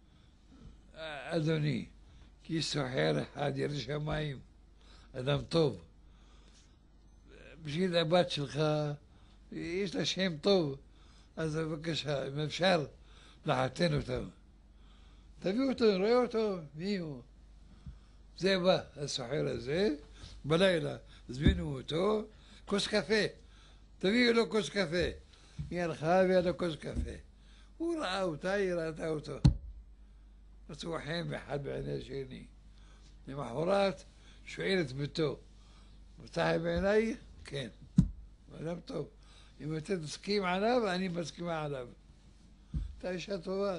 אדוני, כי סוחר אחד, ירא שמיים, אדם טוב. בשביל הבת שלך, יש לה שם טוב, אז בבקשה, אם אפשר לחתן אותם. תביאו אותו, נראה אותו, מי הוא? זה בא, הסוחר הזה, בלילה, הזמינו אותו, כוס קפה. תביאו לו כוס קפה. היא הלכה והביאה לו כוס קפה. הוא ראה אותה, היא ראתה אותו. רצו חיים אחד בעיני השני. למחרת שואל את ביתו, מוצא חן בעינייך? כן. אדם טוב. אם אתה תסכים עליו, אני מסכימה עליו. אתה אישה טובה.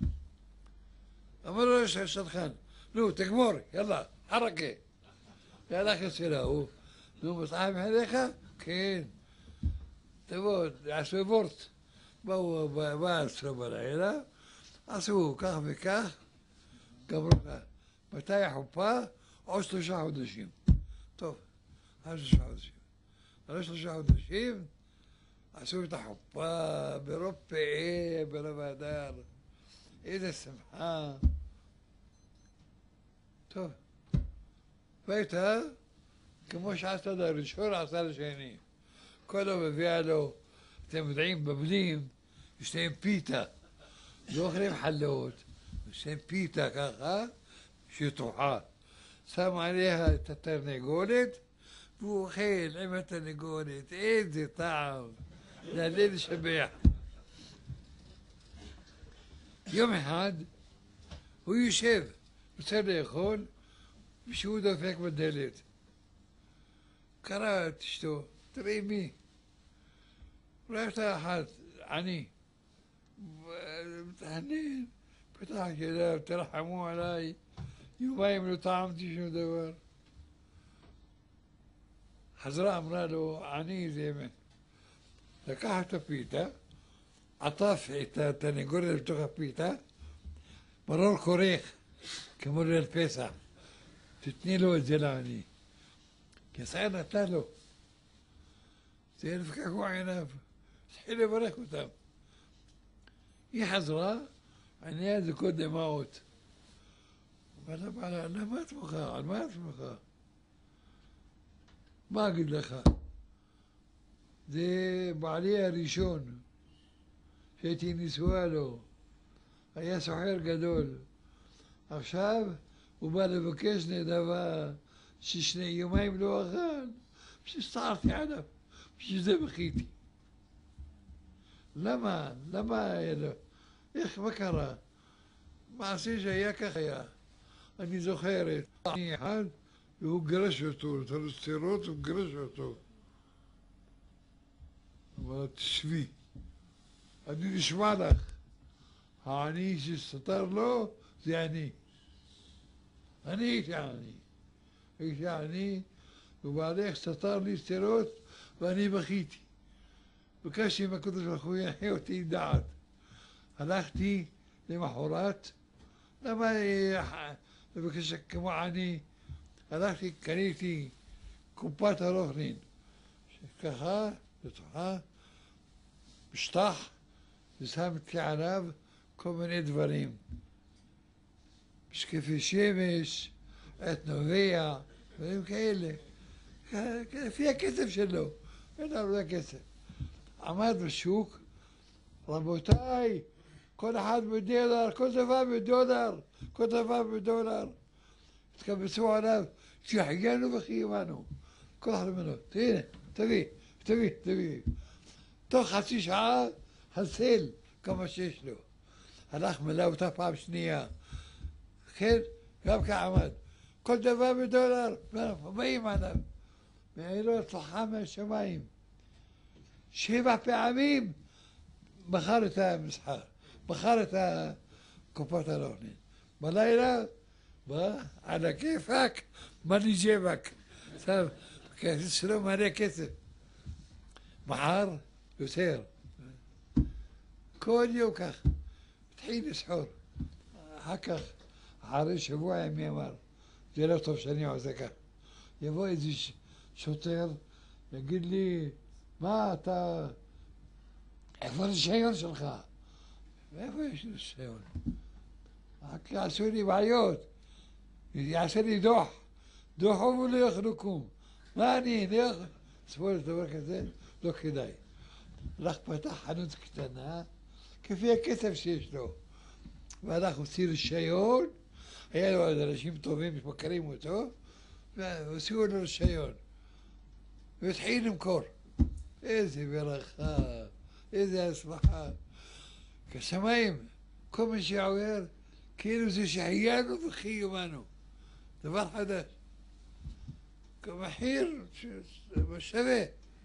אמר לו יש שטחן. נו, תגמור, יאללה, חרקה. והלך אצל ההוא. נו, מוצא חן בעיניך? כן. תבוא, עשו וורט. באו, בא אצלו בלילה, עשו כך וכך, גמרו לך. מתי החופה? עוד שלושה חודשים. טוב, עוד שלושה חודשים. עוד שלושה חודשים, עשו את החופה ברוב פאה, ברוב הדר. איזה שמחה. טוב. ואיתה, כמו שעשתה לראשון, עשה לשני. כל יום הביאה לו, אתם יודעים, בבלים, יש להם פיתה. לא אוכלים חלות, יש להם פיתה ככה, שטוחה. שם עליה את התרנגולת, והוא אוכל עם התרנגולת, איזה טעם, להלל לשבח. יום אחד הוא יושב, רוצה לאכול, ושהוא דופק בדלת. קרא את אשתו, תראי מי. ראית אחת, עני, מתחנן, פתח ידיו, תרחמו עליי, יומיים לא טעמתי שום דבר. חזרה אמרה לו, עני זה אמן. לקח את הפיתה, עטף את התרנגולת בתוך הפיתה, מרור כורך, כמו ליל פסח. תתני לו את זה לעני. כסער נתן לו. זה נפקקו עיניו, התחיל לברך אותם. היא חזרה, עיניה דקות דמעות. אמר לה בעלה, למה את בוכה? על מה את בוכה? מה אגיד לך? זה בעלי הראשון שהייתי נשואה לו, היה סוחר גדול. עכשיו הוא בא לבקש נדבה ששני יומיים לא אכל, שהסתערתי עליו, בשביל זה בכיתי. למה? למה היה לו? איך, מה קרה? מעשה שהיה כך היה. אני זוכרת, אני אחד, והוא גרש אותו, נתן לו סטירות, הוא גרש אותו. אמר, תשבי, אני נשמע לך. העני שסתר לו, זה אני. אני איש העני. איש העני, ובעלך סתר לי סטירות, ואני בכיתי. ביקשתי מהקדוש ברוך הוא יחיה אותי עם דעת. הלכתי למחרת, למה לבקש כמו עני? הלכתי, קניתי קופת הרוכנין, שככה, בתוכה, משטח, ושמתי עליו כל מיני דברים. משקפי שמש, עת נובע, דברים כאלה. לפי הכסף שלו, אין לו הכסף. עמד בשוק, רבותיי, כל אחד בדולר, כל דבר בדולר, כל דבר בדולר. התקבצו עליו, שהחיינו וחיימנו. כל אחד ממנו, הנה, תביא, תביא, תביא. תוך חצי שעה, הסל, כמה שיש לו. הלך מלא אותה פעם שנייה. כן, גם כעמד. כל דבר בדולר, באים עליו. והיה לו הצלחה מהשמיים. שבע פעמים מכר את המסחר, מכר את קופת הרוכנין. בלילה, בא, על הכיפק, מני ג'בק. טוב, הכסף שלו מלא כסף. מחר, יותר. כל יום כך. התחיל לסחור. אחר כך, אחרי שבוע ימי אמר, זה לא טוב שאני עושה כך. יבוא איזה שוטר, יגיד לי, מה אתה, איפה הרישיון שלך? ואיפה יש לי רישיון? רק יעשו לי בעיות, יעשה לי דוח, דוחו ולא יאכלו כלום. מה אני, לא יכול... סבול דבר כזה, לא כדאי. הלך פתח חנות קטנה, כפי הכסף שיש לו. והלך הוציא רישיון, היה לו עוד אנשים טובים שמכירים אותו, והוציאו לו רישיון. והתחיל למכור. איזה ברכה, איזה הצלחה. כשמיים, כל מי שעובר, כאילו זה שהחיינו וחיימנו. דבר חדש. כמחיר שווה.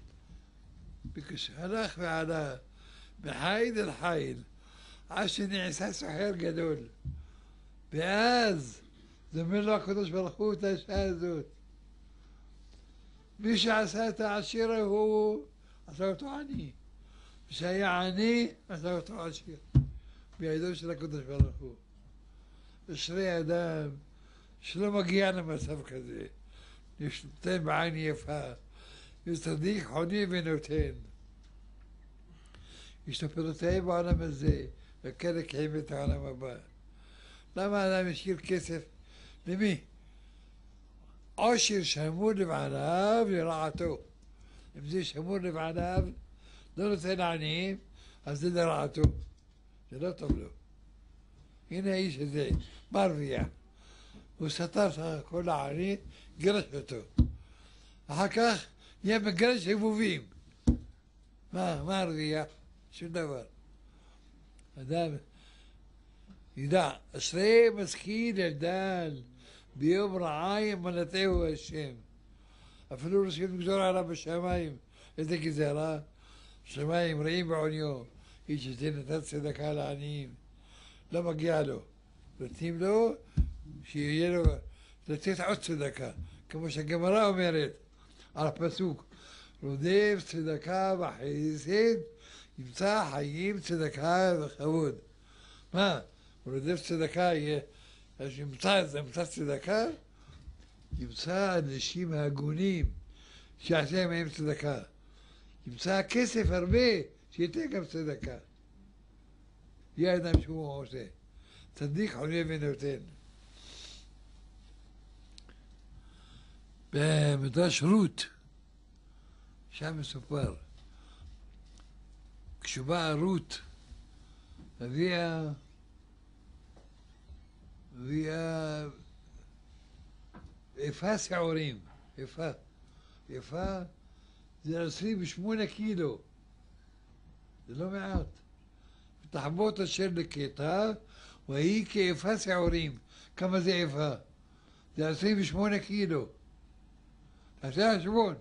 הלך ועלה, מחיל אל חיל, עד שנעשה סוחר גדול. ואז זמר לו הקדוש ברוך הוא את השעה הזאת. מי שעשה את העשיר הוא עשה אותו עני. מי שהיה עני עשה אותו עשיר. בידו של הקדוש ברוך הוא. אשרי אדם שלא מגיע למצב כזה. נותן בעין יפה. וצדיק חוני ונותן. יש לו פירותיהם בעולם הזה, וכן לקיים את העולם הבא. למה אדם השאיר כסף? למי? עושר שמור לבעליו לרעתו. אם זה שמור לבעליו, לא נותן לעניים, אז זה לרעתו. זה לא טוב לו. הנה האיש הזה, מרוויח. הוא סתר את כל העני, גרש אותו. אחר כך נהיה מגרש הבובים. מה, מה הרוויח? שום דבר. אדם ידע, אשרי משכיל ילדל, ביום רעיים מנתהו השם. אפילו רוצים לגזור עליו בשמיים. איזה גזרה? שמיים רעים בעוניו. איש הזה נתן צדקה לעניים. לא מגיע לו. נותנים לו שיהיה לו לתת עוד צדקה. כמו שהגמרא אומרת על הפסוק. רודף צדקה וחסד, ימצא חיים צדקה וכבוד. מה? רודף צדקה יהיה... אז ימצא, ימצא צדקה, ימצא אנשים הגונים שיעשה מהם צדקה. ימצא כסף הרבה שייתן גם צדקה. יהיה אדם שהוא עושה. צדיק חונה ונותן. במדרש רות, שם מסופר, כשבאה רות, אביה ויפה שעורים, יפה, יפה, זה עשרים ושמונה קילו, זה לא מעט. תחבוט אשר לקטע, והיא כיפה שעורים. כמה זה יפה? זה עשרים ושמונה קילו. תעשה חשבון.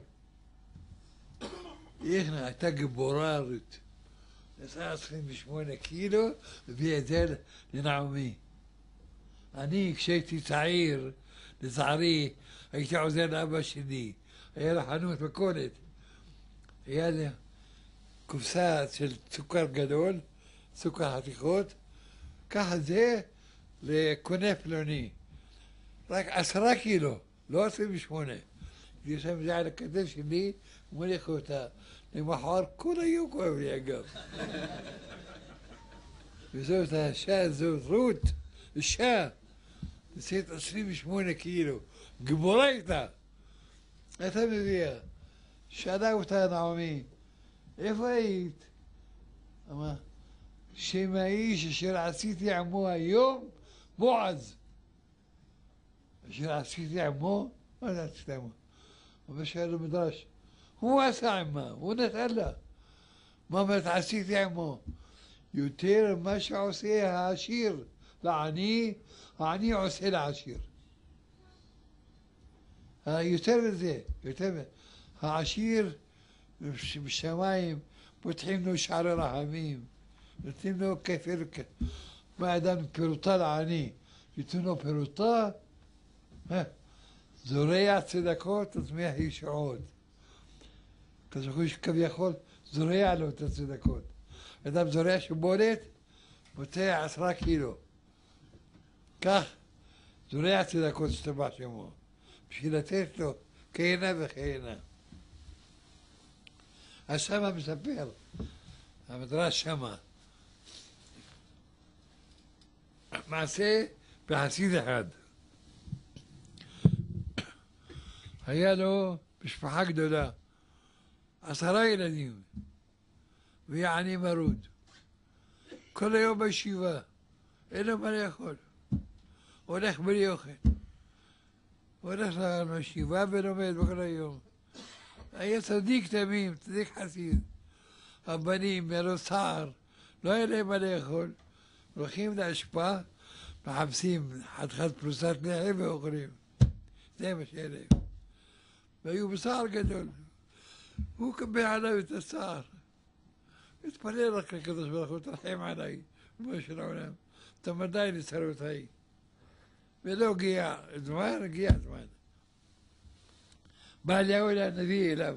איך הייתה גיבורה רות. נסעה עשרים ושמונה קילו, והביאה את זה לנעמי. אני, כשהייתי צעיר, לצערי, הייתי עוזר לאבא שלי. היה לו חנות מכולת. היה לי קופסה של סוכר גדול, סוכר חתיכות, ככה זה לקונה פלוני. רק עשרה קילו, לא עשרים ושמונה. יושב את זה על הכתף שלי, מוליך אותה. למחר כל היום כואב לי אגב. וזאת האשה הזאת, רות, אישה, נשיאת עשרים ושמונה קילו, גיבורה איתה. אתה מביאה. שאלה אותה נעמי, איפה היית? אמרה, שם האיש אשר עשיתי עמו היום, בועז. אשר עשיתי עמו? מה זה עשיתי עמו? אבל שאלה מדרש, הוא עשה עמה, הוא נתן לה. מה אומרת עשיתי עמו? יותר מה שעושה העשיר לעני, העני עושה לעשיר. יותר מזה, יותר מזה. העשיר בשמיים פותחים לו שערי רחמים, נותנים לו כפר, מה אדם פירוטה לעני, ייתנו לו פירוטה, זורע צדקות וצמיח ישועות. כזכור שכביכול זורע לו את הצדקות. אדם זורע שיבולת, מוצא עשרה קילו. כך זורע צדקות השתבח שמו, בשביל לתת לו כהנה וכהנה. אז שמה מספר, המדרש שמה, מעשה בחסיד אחד. היה לו משפחה גדולה, עשרה ילדים, ויעני מרוד. כל היום בישיבה, אין לו מה לאכול. הולך בלי אוכל. הולך לישיבה ולומד בכל היום. היה צדיק תמים, צדיק חסיד. הבנים, מלא צער, לא היה להם מה לאכול. הולכים לאשפה, מחפשים חתיכת פרוסת לחם ואוכלים. זה מה שהיה להם. והיו בצער גדול. הוא קבל עליו את הצער. התפלל רק לקדוש ברוך הוא, תרחם עליי, ריבונו של עולם. תמדי לצרותיי. ולא הגיע זמן, הגיע זמן. בא אליהו אל הנביא אליו,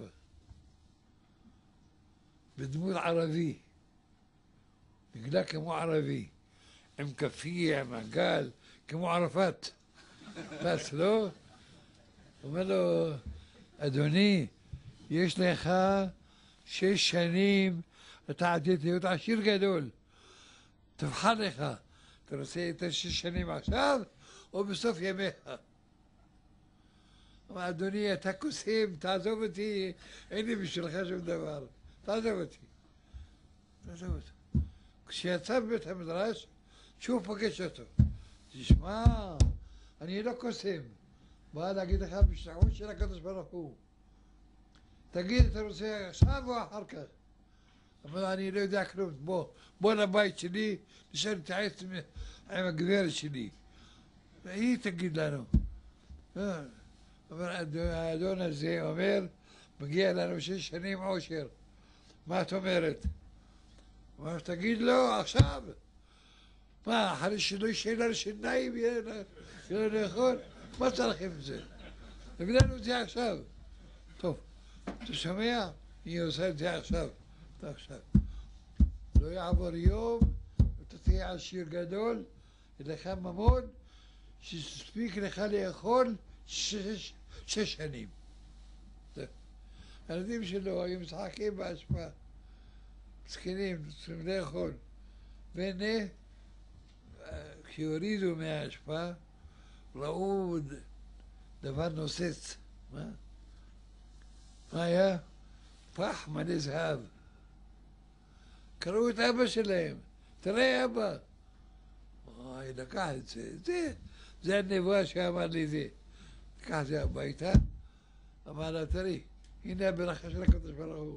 בדמות ערבי, נגלה כמו ערבי, עם כפי, עם עגל, כמו ערפאת. בס, לא? אומר לו, אדוני, יש לך שש שנים, אתה עתיד להיות עשיר גדול. תבחר לך, אתה רוצה את השש שנים עכשיו, או בסוף ימיך? אמר, אדוני, אתה קוסם, תעזוב אותי, אין לי בשבילך שום דבר. תעזוב אותי. תעזוב אותו. כשיצא בבית המדרש, שוב פגש אותו. תשמע, אני לא קוסם. בא להגיד לך בשליחות של הקדוש ברוך הוא. תגיד, אתה רוצה עכשיו או אחר כך? אמר, אני לא יודע כלום, בוא, בוא לבית שלי, נשאר להתייעץ עם הגברת שלי. והיא תגיד לנו. אבל האדון הזה אומר, מגיע לנו שש שנים עושר. מה את אומרת? הוא אומר, תגיד לו עכשיו. מה, אחרי שלא ישאל על שיניים, יהיה לו לאכול? מה צריך עם זה? תגיד לנו את זה עכשיו. טוב, אתה שומע? היא עושה את זה עכשיו. אתה עכשיו. לא יעבור יום, אתה תהיה עשיר גדול, יהיה לך ממון, שתספיק לך לאכול שש, שש שנים. הילדים שלו היו משחקים באשפה, מסכנים, צריכים לאכול. והנה, כשהורידו מהאשפה, ראו דבר נוסץ. מה? מה היה? פח מלא זהב. קראו את אבא שלהם, תראה אבא. אוי, לקח את זה, זה, זה הנבואה שאמר לי זה. לקח את זה הביתה, אמר לה, תראי, הנה הברכה של הקדוש ברוך הוא.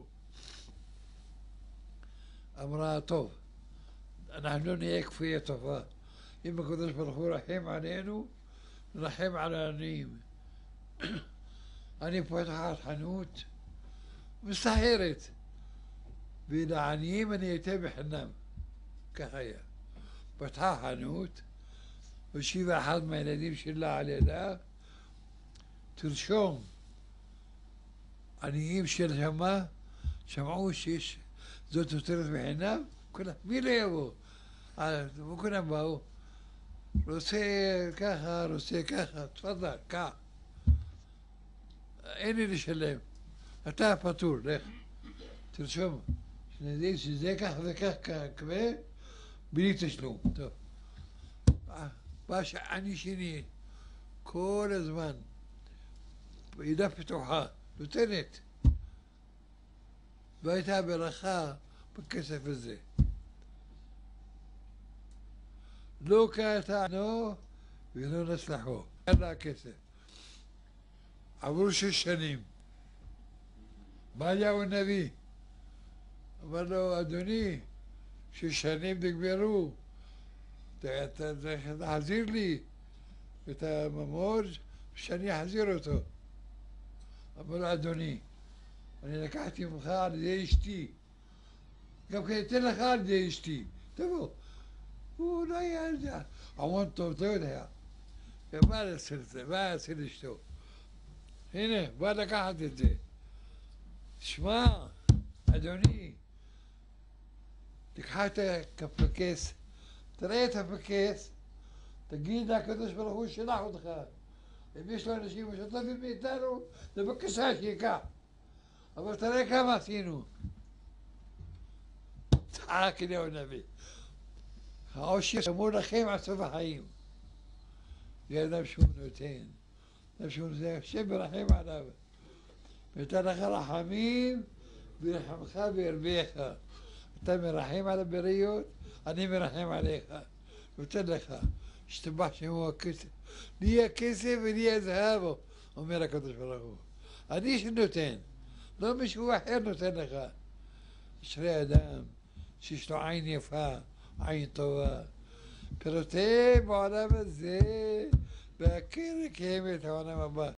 אמרה, טוב, אנחנו נהיה כפויי טובה. אם הקדוש ברוך הוא רחם עלינו, רחם על העניים. אני פותחת חנות מסחרת, ולעניים אני אתן בחינם. כך היה. פתחה חנות, הושיבה אחד מהילדים שלה על ידה, תרשום, עניים של שמה, שמעו שיש זאת תוצרת בחינם, כולם, מי לא יבוא? וכולם באו, רוצה ככה, רוצה ככה, תפדל, קח. אין לי לשלם, אתה פטור, לך, תרשום, שנדעים שזה כך וכך כמה, בלי תשלום, טוב. בא אני שני, כל הזמן, ידה פתוחה, נותנת. והייתה ברכה בכסף הזה. לא קטענו ולא נסלחו. אין לה כסף. עברו שש שנים. בא אליהו הנביא. אמר לו, אדוני, שש שנים נגמרו. תחזיר לי את הממור שאני אחזיר אותו. אמר לו, אדוני, אני לקחתי ממך על ידי אשתי. גם כן אתן לך על ידי אשתי. תבוא. הוא לא היה יודע. המון טוב, לא יודע. ובא לעשות את זה, בא לעשות אשתו. הנה, בא לקחת את זה. שמע, אדוני, תקחת את הפקס, תראה את הפקס, תגיד לקדוש ברוך הוא שלח אותך. אם יש לו אנשים משותפים מאיתנו, זה בבקשה שיקח. אבל תראה כמה עשינו. צחק אליהו הנביא. העושר שמור לכם עד סוף החיים. זה אדם שהוא נותן. אדם שהוא נותן, השם מרחם עליו. ונתן לך רחמים ורחמך וירביך. אתה מרחם על הבריות, אני מרחם עליך. נותן לך. השתבח שמו הכסף. לי הכסף ולי הזהב, אומר הקדוש ברוך הוא. אני שנותן. לא מישהו אחר נותן לך. אשרי אדם שיש לו עין יפה, עין טובה. פירותיהם בעולם הזה, והכיר יקיים את העולם הבא.